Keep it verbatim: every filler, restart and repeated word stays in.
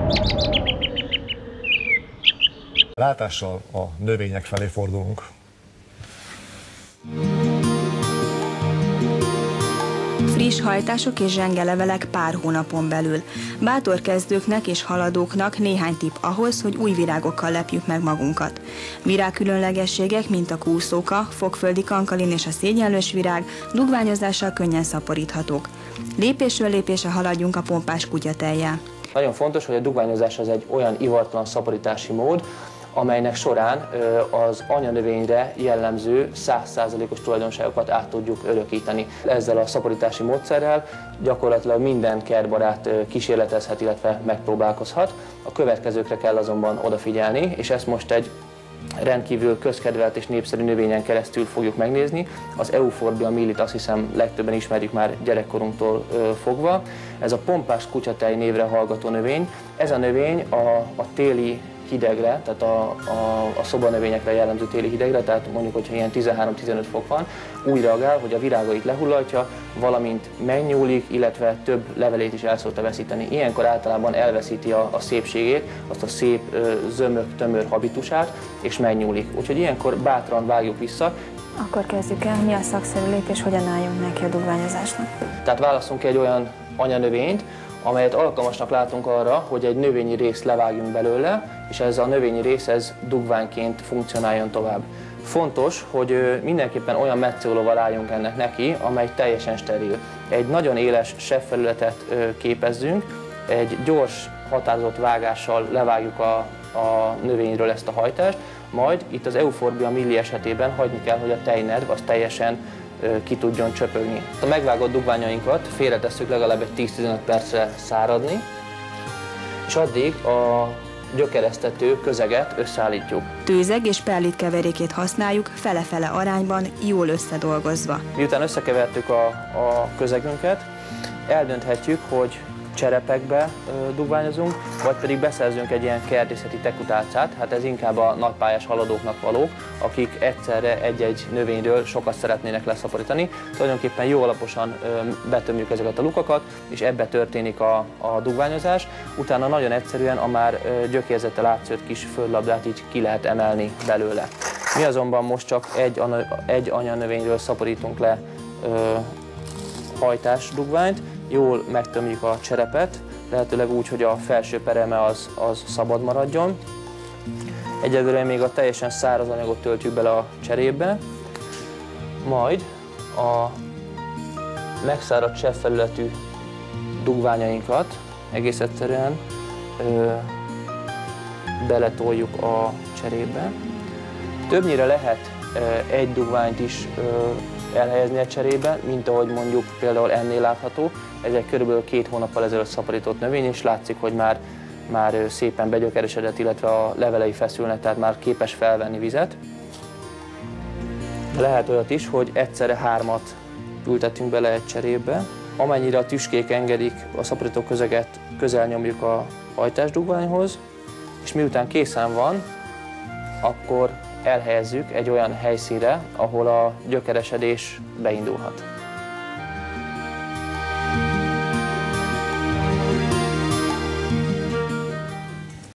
Látással a növények felé fordulunk. Friss hajtások és zsengelevelek pár hónapon belül. Bátor kezdőknek és haladóknak néhány tipp ahhoz, hogy új virágokkal lepjük meg magunkat. Virágkülönlegességek, mint a kúszóka, fogföldi kankalin és a szégyenlős virág dugványozással könnyen szaporíthatók. Lépésről lépésre haladjunk a pompás kutyatejjel. Nagyon fontos, hogy a dugványozás az egy olyan ivartalan szaporítási mód, amelynek során az anyanövényre jellemző száz százalékos tulajdonságokat át tudjuk örökíteni. Ezzel a szaporítási módszerrel gyakorlatilag minden kertbarát kísérletezhet, illetve megpróbálkozhat. A következőkre kell azonban odafigyelni, és ezt most egy rendkívül közkedvelt és népszerű növényen keresztül fogjuk megnézni. Az Euphorbia millit azt hiszem legtöbben ismerjük már gyerekkorunktól fogva. Ez a pompás kutyatej névre hallgató növény. Ez a növény a, a téli hidegre, tehát a, a, a szobanövényekre jellemző téli hidegre, tehát mondjuk, hogyha ilyen tizenhárom-tizenöt fok van, úgy reagál, hogy a virágait lehullatja, valamint megnyúlik, illetve több levelét is el szokta veszíteni. Ilyenkor általában elveszíti a, a szépségét, azt a szép zömök, tömör habitusát, és megnyúlik. Úgyhogy ilyenkor bátran vágjuk vissza. Akkor kezdjük el, mi a szakszerű lépés, hogyan álljunk neki a dugványozásnak? Tehát válaszunk egy olyan anyanövényt, amelyet alkalmasnak látunk arra, hogy egy növényi részt levágjunk belőle, és ez a növényi rész ez dugványként funkcionáljon tovább. Fontos, hogy mindenképpen olyan metszólóval álljunk ennek neki, amely teljesen steril. Egy nagyon éles sebfelületet képezzünk, egy gyors, határozott vágással levágjuk a, a növényről ezt a hajtást, majd itt az Euphorbia milli esetében hagyni kell, hogy a tejnerv az teljesen ki tudjon csöpögni. A megvágott dugványainkat félretesszük legalább egy tíz-tizenöt percre száradni, és addig a gyökeresztető közeget összeállítjuk. Tőzeg és perlit keverékét használjuk fele-fele arányban, jól összedolgozva. Miután összekevertük a, a közegünket, eldönthetjük, hogy cserepekbe dugványozunk, vagy pedig beszerzünk egy ilyen kertészeti tekutálcát, hát ez inkább a nagypályás haladóknak valók, akik egyszerre egy-egy növényről sokat szeretnének leszaporítani. Tulajdonképpen jó alaposan betömjük ezeket a lukakat, és ebbe történik a, a dugványozás. Utána nagyon egyszerűen a már gyökérzettel átszőtt kis földlabdát így ki lehet emelni belőle. Mi azonban most csak egy, egy anyanövényről szaporítunk le ö, hajtás dugványt, jól megtömjük a cserepet, lehetőleg úgy, hogy a felső pereme az, az szabad maradjon. Egyelőre még a teljesen száraz anyagot töltjük bele a cserépbe, majd a megszáradt sebfelületű dugványainkat egész egyszerűen ö, beletoljuk a cserépbe. Többnyire lehet ö, egy dugványt is ö, elhelyezni a cserébe, mint ahogy mondjuk például ennél látható. Ez egy körülbelül két hónappal ezelőtt szaporított növény, és látszik, hogy már, már szépen begyökeresedett, illetve a levelei feszülnek, tehát már képes felvenni vizet. Lehet olyat is, hogy egyszerre hármat ültetünk bele egy cserébe. Amennyire a tüskék engedik, a szaporító közeget közel nyomjuk a hajtásdugványhoz, és miután készen van, akkor elhelyezzük egy olyan helyszínre, ahol a gyökeresedés beindulhat.